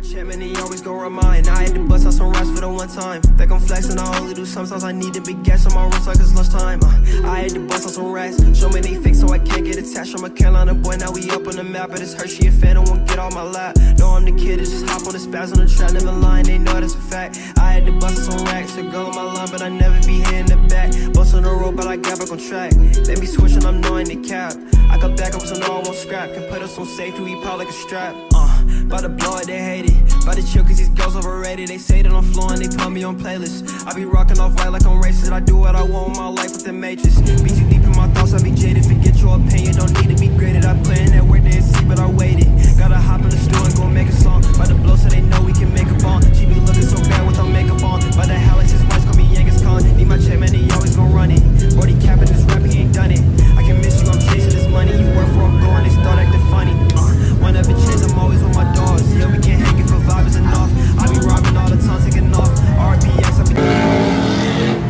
chairman, he always gon' remind. I had to bust out some raps for the one time. Think I'm flexing, I only do sometimes. I need a big gas on my wrist like it's lunchtime. I had to bust out some racks. Show me they fake so I can't get attached. I'm a Carolina boy, now we up on the map. But it's Hershey, a fan, I won't get on my lap. No, I'm the kid, it's just hop on the spaz on the trap. Never lying, they know that's a fact. I had to bust out some racks. A girl on my line, but I never be here in the back. Bust on the road, but I got back on track. Let me switch and I'm knowing the cap. I got back up, so no, I won't scrap. Can put us on safety, we pop like a strap. About to blow it, they hate it. About to chill cause these girls overrated. They say that I'm flowing, they put me on playlists. I be rocking off white like I'm racist. I do what I want with my life with the matrix. Be too deep in my thoughts, I be jaded. Forget your opinion, don't need to be graded. I play in that work, they see, but I waited. Gotta hop in the studio and go make a song. About to blow so they know we can make a bomb. She be looking so bad without makeup on. By the hell, his wife call me Genghis Khan. Need my check, man, he always gon' run it. Brody capping this rap, he ain't done it. I can miss you, I'm chasing this money. You work for I'm going, they start acting funny. Whenever chance, I'm always with my dogs. Yeah, we can hang it for vibes enough. I be robbing all the time, taking off. RBX, I be...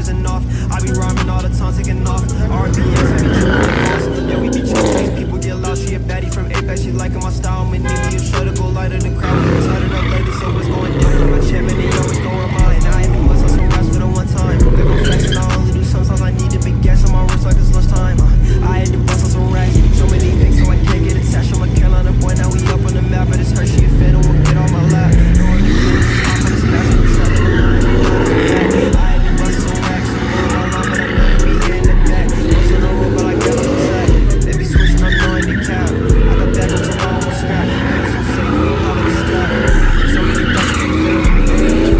focusing off. I be rhyming all the time, taking off. RBS, I be tripping. Yeah, we be tripping. People get lost. She a baddie from Apex. She liking my style. Me need me a show to go lighter than crowd. We started up lady, so it's going down. My champion, they always go remind. I had to bust on some raps for the one time. They gon' flex and I only do sometimes. I need to be gas on my wrist like it's lunchtime. I had to bust on some racks. So many things, so I can't get attached. I'm a Carolina boy, now we up on the map. But it's her, she a fan, and won't get on my lap. No one to get it, stop on the smash. I'm trying to line. I had to bust on some racks. Go on my line, but I never be here in the back. Bust on the road, but I got on the track. They be switching, I'm knowing the cap. I got back on tomorrow, I'm scrap. I'm so safe, we call it a strap. So many bucks, can't fit on the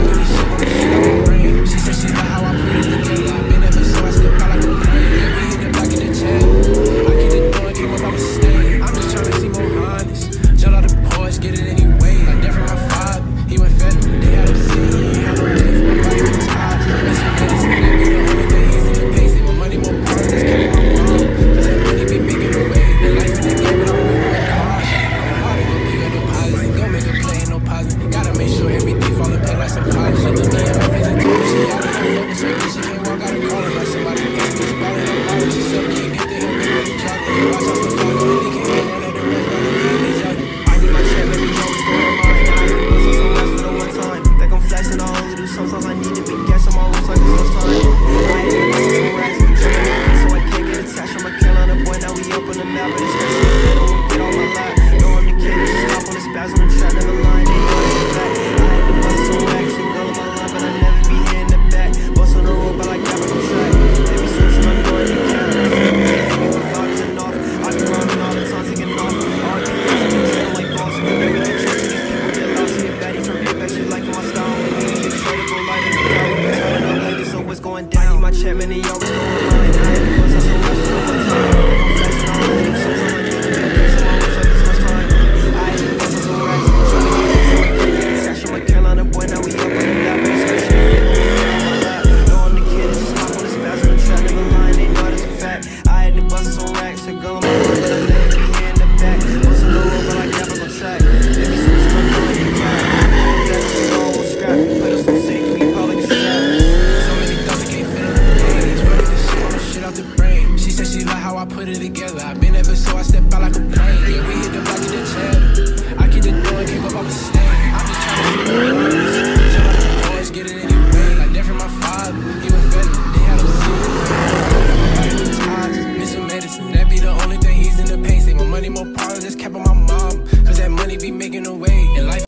plane. She said she like how I put it together. I've been ever so I step out like a plane. Yeah, we hit the back in the chat. I get it done, came up, I'm a stay. I'm just trying to see more honest. Jump out the porch, get it anyway. Like that from my father. He went federal, they had him see. He had no day for my body was tired. Listen, medicine, that be the only thing he's in the pace. More money, more power, let's keep it on wrong. Cause that money be making a way. The life in the game, but I'm moving with caution. I'm hard to go bigger deposits. Don't make a play, ain't no positive. Gotta make sure everything fall in place like some polish. She look me in my face and told me she out of her focus. Her bitch, she can't walk out and call her like somebody else. Just ballin' up ballin', she suck me and get the hell with me jogging. Watch out for fall, and they can't run out the rest, run the man, they jogging. I need my check, let me know what's going on. I had to bust on some rest for the one time. Think I'm flexing, I only do sometimes. I need to be gas on my wrist like it's lunchtime. I had to bust on some racks. So I can't get attached. I'm a Carolina boy, now we up on the map. But it's her, she a fan, and won't get on my lap. No, I'm the kid, she stop on the spaz on the track, never line. They know it's a fact. I had to bust on some racks. She go on my line, but I never be here in the back. Bust on the road, but I got on the track. They be switching, I'm knowing the cap. Hit me for focusing off. I be rhyming all the time, taking off. RBS, I be treating like boss. Maybe we can trick these people get lost. She a baddie from Apex, she liking my style. Me need to show to go lighter than crowd. We been turning up ladies, so it's going down. I need my champion, they always go online. I had to bust on some rest for the one time. I'm flexing all the way, so I need to be gas on my wrist like it's lunchtime. I had to bust on some racks. So I can't get attached. I'm a Carolina boy, now we up on the map. But it's her, she a fan, and won't get on my lap. No, I'm the kid, just stop on the spaz on the track, never line. They know it's a fact. I had to bust on some racks. She go on my line, but I never be here in the back. Bust on the road, but I got back on track. They be switching, I'm knowing the cap. That shit all was scrap. Put us on safe, we call it a strap. So many thoughts, I can't fit on the page. Running this shit on the shit out the brain. She said she like how I put it together. I've been ever so I step out like a plane. Yeah, we hit the back in the chat. I keep the door, came up, I'm a stay. I'm just trying to see more honest. Jump out the porch, get it anyway. Like that from my father. He went federal, they had him see. My body was tired, just missing medicine. That be the only thing he's in the pain. Say more money, more power, just kept on my mind.